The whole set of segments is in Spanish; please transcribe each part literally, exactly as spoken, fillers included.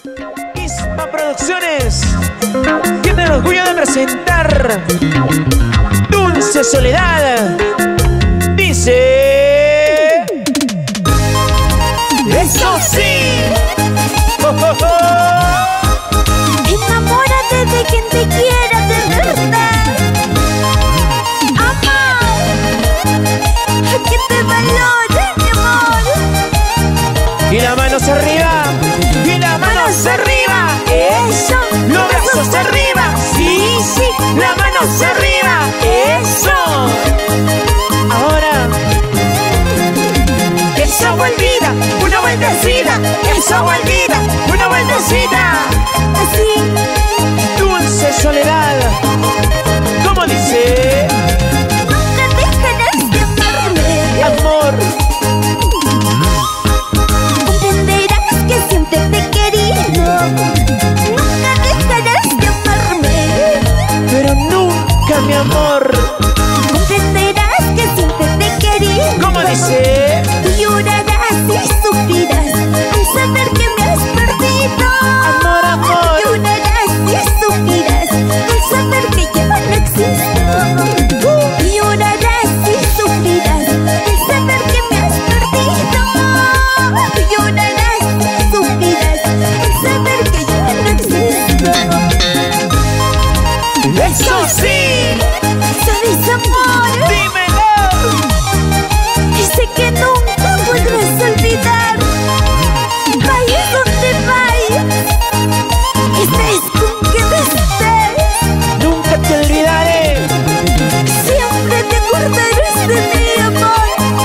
Isma Producciones tiene el orgullo de presentar Dulce Soledad. Dice: ¡eso sí! ¡Oh, oh, oh! Enamórate de quien te quiera de verdad. Ama a quien te valore, mi amor. Y la mano hacia arriba, y la mano hacia arriba. Eso. Los brazos arriba. Sí, sí, la mano hacia arriba. Eso. Ahora, esa agua olvida, una vueltecita. Esa agua olvida, una vueltecita. Así. Dulce Soledad. ¿Cómo dice? Nunca dejarás de amarme. Amor. Comprenderás que siempre te he querido. Nunca dejarás de amarme. Pero nunca, mi amor. Comprenderás que siempre te he querido. ¿Cómo dice? Y llorarás y sufrirás al saber que me has perdido. Amor, amor. Y llorarás y sufrirás al saber que ya no existo. Y llorarás y sufrirás al saber que me has perdido. Y llorarás y sufrirás al saber que ya no existo. ¡Eso sí! ¿Sabes, amor? ¡Dímelo! Y sé que nunca podrás olvidar. Vayas donde vayas, estés con quien estés, Nunca te olvidaré. siempre te acordarás de mi amor.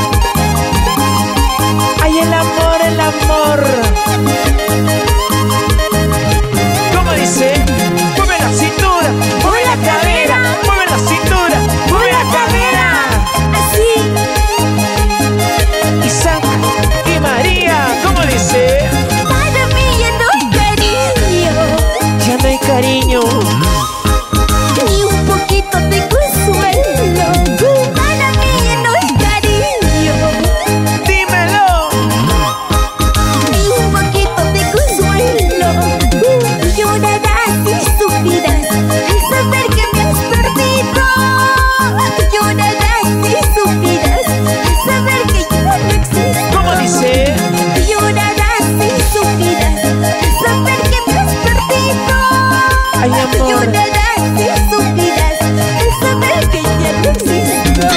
¡Ay, el amor, el amor! ¿Cómo dice? ¡Mueve la cintura! ¡Mueve la cadera! ¡Mueve la cintura! ¡Mueve la cadera! Así. Isaac y María, ¿cómo dice? Para mí ya no hay cariño, Ya no hay cariño. ni un poquito de consuelo. Para mí ya no hay cariño, ¡Dímelo! ni un poquito de consuelo. Llorarás y sufrirás al saber que me has perdido. Llorarás y sufrirás al saber que ya no existo. ¿Cómo dice? Llorarás y sufrirás al saber que me has perdido. ¡Ay, amor! Llorarás y sufrirás al saber que ya no existo.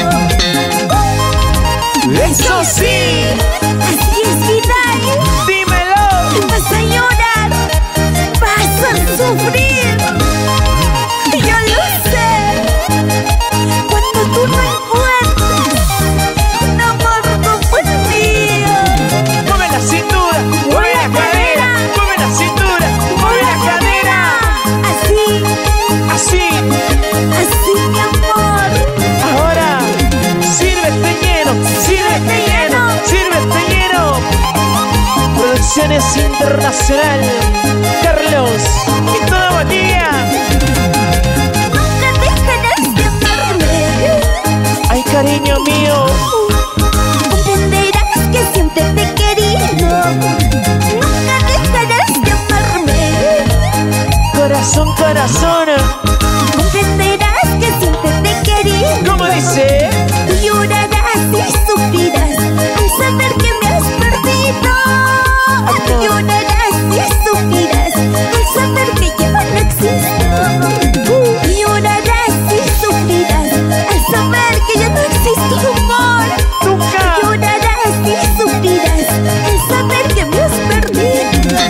¡Eso sí! Así es, Vidal. ¡Dímelo! Vas a llorar, vas a sufrir. Yo lo sé. Cuando tú no encuentres un amor como el mío. ¡Mueve la cintura! ¡Mueve la cadera! ¡Mueve la cintura! ¡Mueve la cadera! Así, Así. así, mi amor. Ahora, sírvete lleno, sírvete lleno, sírvete lleno. Producciones Internacional, Carlos y toda Bolivia. Nunca dejarás de amarme. Ay, cariño mío, Comprenderás que siempre te he querido. Nunca dejarás de amarme. corazón, corazón. Comprenderás que siempre te he querido. ¿Cómo dice? Llorarás y sufrirás al saber que me has perdido. Llorarás y sufrirás al saber que ya no existo. Llorarás y sufrirás al saber que ya no existo, amor. Nunca. Llorarás y sufrirás al saber que me has perdido.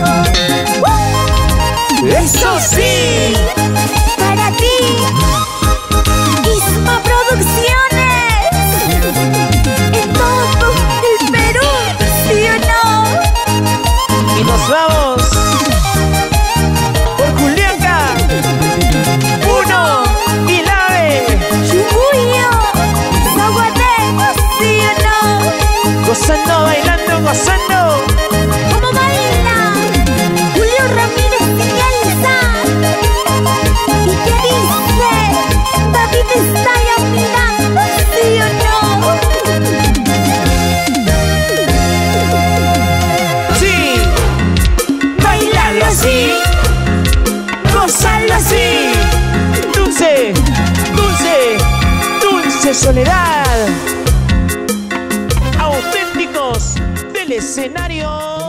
¡Eso sí! Para ti, Isma Producciones, en todo el Perú, ¿sí o no? Y nos vamos por Juliaca. Uno y Lave. Chunguyo, Zaguaté, ¿sí o no? Gozando, bailando, gozando. ¿Cómo baila? Julio Ramírez y Elsa. ¿Y qué dice? David está ya mirando, ¿sí o no? Sí. Bailalo así. dice Soledad. Auténticos del escenario.